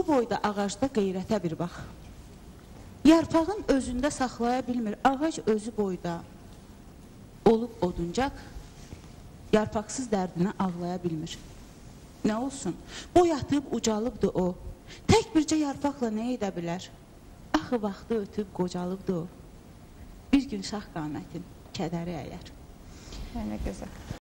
boyda ağacda qeyrətə bir bax. Yarpağın özündə saxlaya bilmir. Ağac özü boyda olub oduncaq, yarpaqsız dərdini ağlaya bilmir. Nə olsun? Boy atıb ucalıbdı o. Tək bircə yarpaqla nə edə bilər? Axı vaxtı ötüb qocalıbdı o. Bir gün şax qamətin kədəri əyər. Yəni, gözəl.